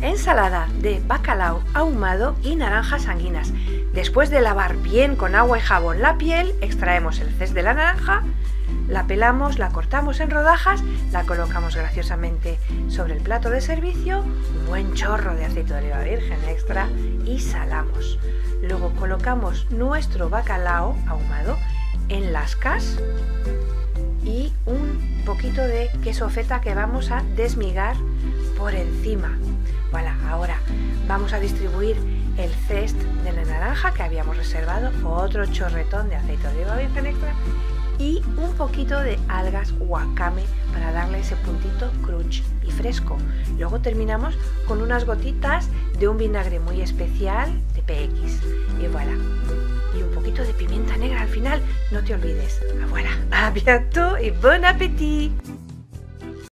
ensalada de bacalao ahumado y naranjas anguinas. Después de lavar bien con agua y jabón la piel, extraemos el zest de la naranja, la pelamos, la cortamos en rodajas, la colocamos graciosamente sobre el plato de servicio, un buen chorro de aceite de oliva virgen extra y salamos. Luego colocamos nuestro bacalao ahumado en lascas y un poquito de queso feta que vamos a desmigar por encima. Voilà, ahora vamos a distribuir el zest de la naranja que habíamos reservado, otro chorretón de aceite de oliva virgen extra y un poquito de algas wakame para darle ese puntito crunch y fresco. Luego terminamos con unas gotitas de un vinagre muy especial de PX y voilà. Y un poquito de pimienta negra al final, no te olvides. Voilà, à bientôt et bon appétit!